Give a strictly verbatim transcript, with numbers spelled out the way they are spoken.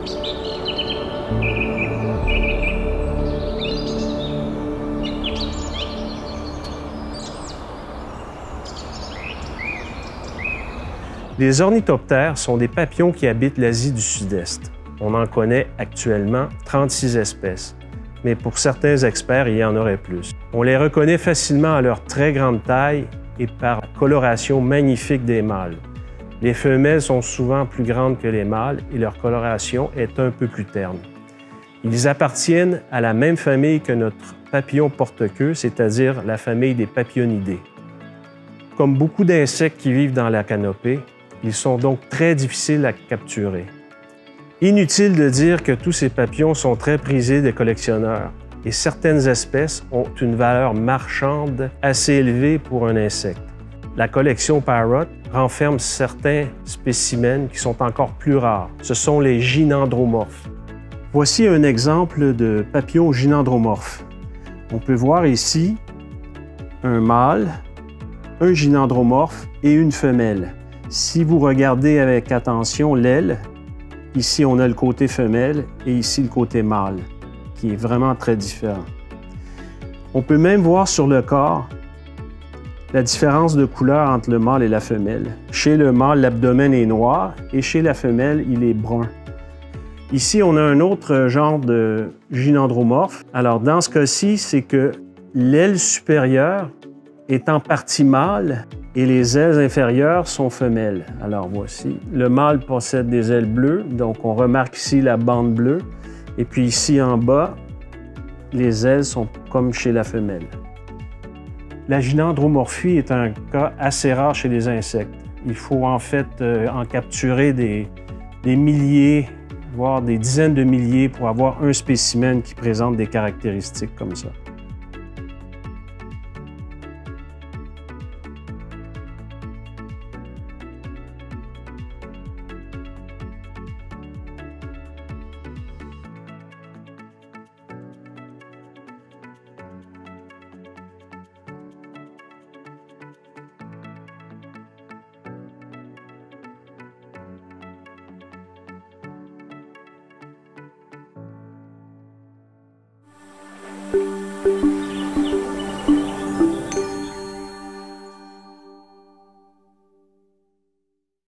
Les ornithoptères sont des papillons qui habitent l'Asie du Sud-Est. On en connaît actuellement trente-six espèces, mais pour certains experts, il y en aurait plus. On les reconnaît facilement à leur très grande taille et par la coloration magnifique des mâles. Les femelles sont souvent plus grandes que les mâles et leur coloration est un peu plus terne. Ils appartiennent à la même famille que notre papillon porte-queue, c'est-à-dire la famille des papillonidés. Comme beaucoup d'insectes qui vivent dans la canopée, ils sont donc très difficiles à capturer. Inutile de dire que tous ces papillons sont très prisés des collectionneurs et certaines espèces ont une valeur marchande assez élevée pour un insecte. La collection Parrot renferme certains spécimens qui sont encore plus rares. Ce sont les gynandromorphes. Voici un exemple de papillon gynandromorphe. On peut voir ici un mâle, un gynandromorphe et une femelle. Si vous regardez avec attention l'aile, ici on a le côté femelle et ici le côté mâle, qui est vraiment très différent. On peut même voir sur le corps la différence de couleur entre le mâle et la femelle. Chez le mâle, l'abdomen est noir et chez la femelle, il est brun. Ici, on a un autre genre de gynandromorphe. Alors, dans ce cas-ci, c'est que l'aile supérieure est en partie mâle et les ailes inférieures sont femelles. Alors voici, le mâle possède des ailes bleues, donc on remarque ici la bande bleue. Et puis ici en bas, les ailes sont comme chez la femelle. La gynandromorphie est un cas assez rare chez les insectes. Il faut en fait euh, en capturer des, des milliers, voire des dizaines de milliers pour avoir un spécimen qui présente des caractéristiques comme ça.